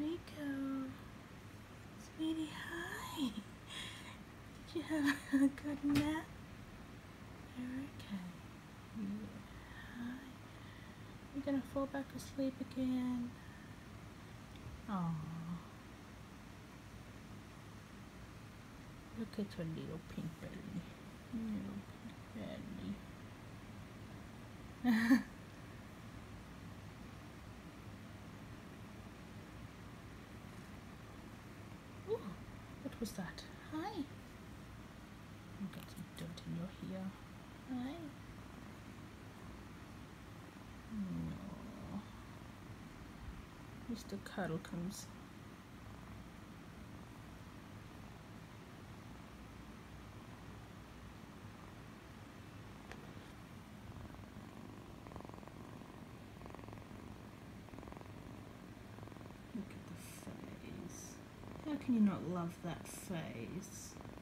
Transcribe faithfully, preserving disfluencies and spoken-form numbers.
Meeko. Sweetie, hi. Did you have a good nap? Okay. Yeah. Hi. You're gonna fall back asleep again. Aww. Look at your little pink belly. Little pink belly. Ooh, what was that? Hi. You got some dirt in your hair. Hi. No. Mister Cuddlecums. Look at the face. How can you not love that face?